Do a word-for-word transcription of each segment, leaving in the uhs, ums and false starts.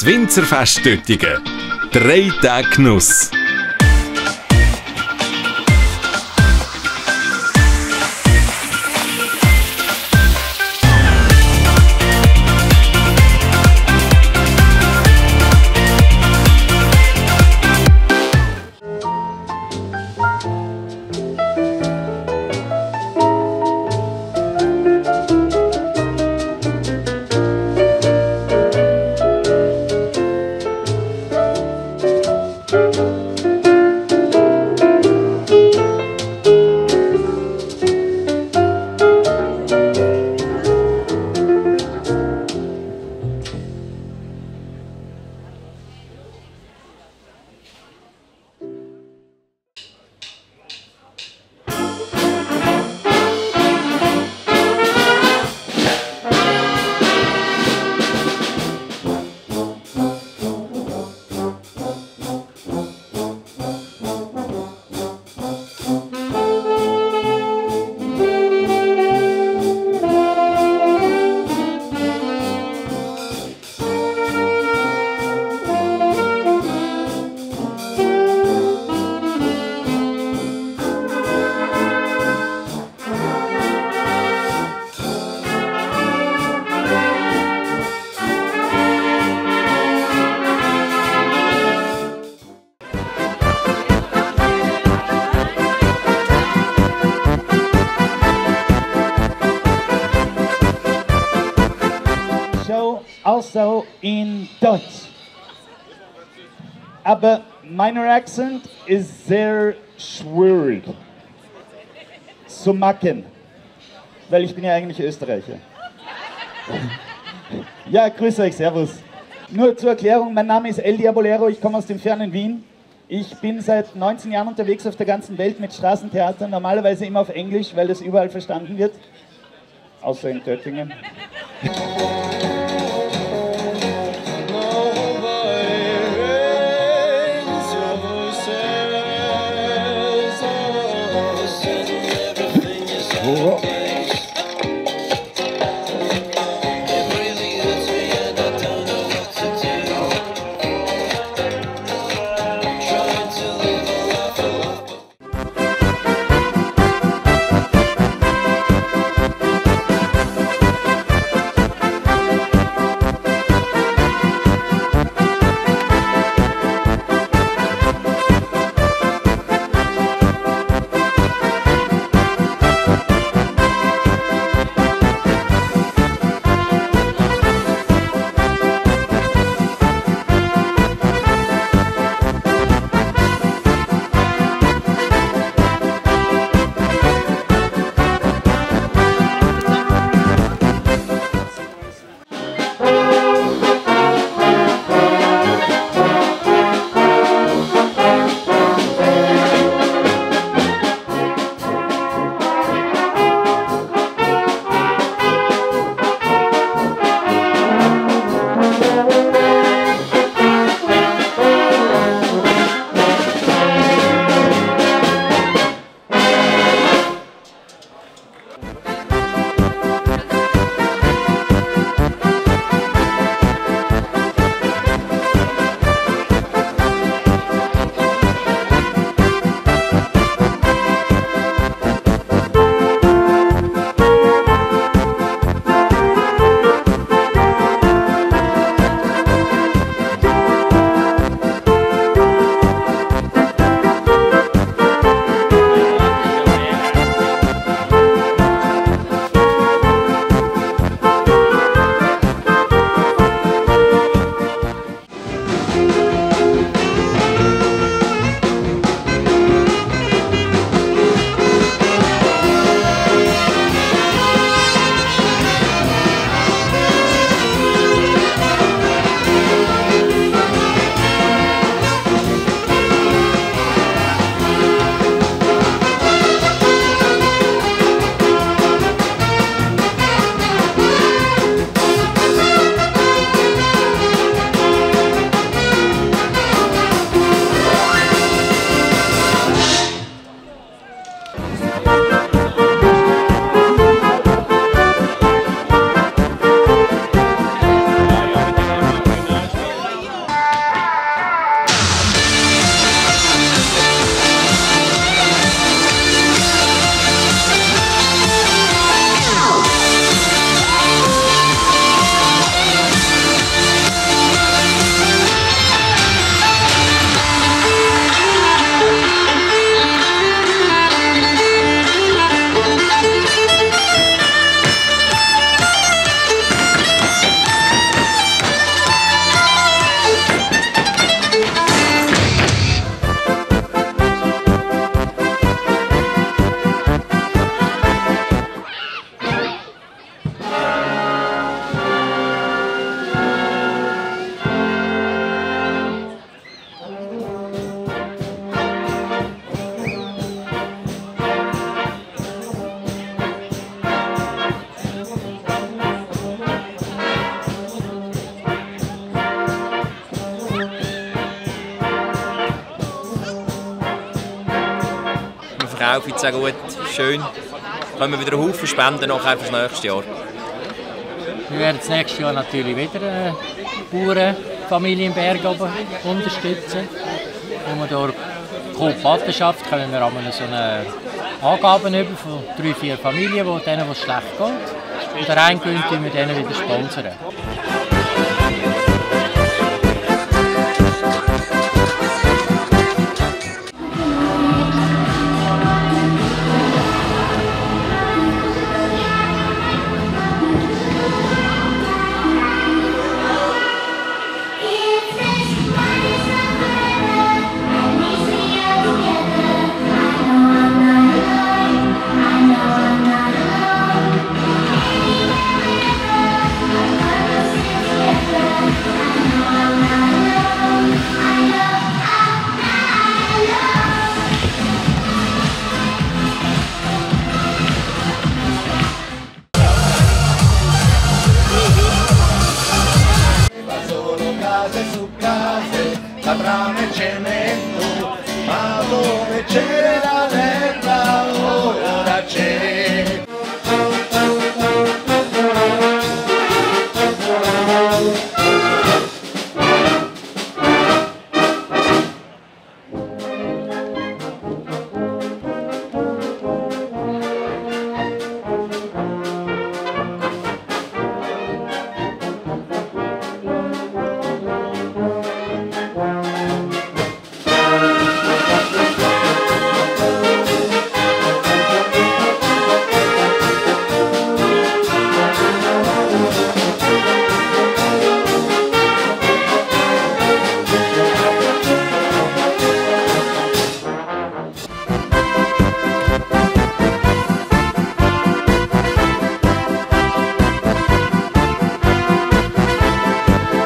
Das Winzerfest Döttingen. Drei Tage Genuss. Also in Deutsch. Aber mein Akzent ist sehr schwierig zu machen, weil ich bin ja eigentlich Österreicher. Ja, grüß euch, servus. Nur zur Erklärung, mein Name ist El Diabolero, ich komme aus dem fernen Wien. Ich bin seit neunzehn Jahren unterwegs auf der ganzen Welt mit Straßentheater, normalerweise immer auf Englisch, weil das überall verstanden wird, außer in Döttingen. Oh. kaufen und sagen, gut, schön, können wir wieder einen Haufen spenden nachher für das nächste Jahr. Wir werden das nächste Jahr natürlich wieder eine Bauernfamilie im Berg oben unterstützen. Und wir durch Co-Patenschaft können wir einmal so eine Angaben über von drei, vier Familien, wo denen, wo es schlecht geht. Und der eine Gewinn wir denen wieder sponsern. Su case, la trama e cemento, ma dove c'è la terra ora c'è.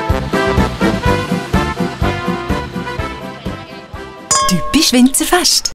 Typisch Winzerfest.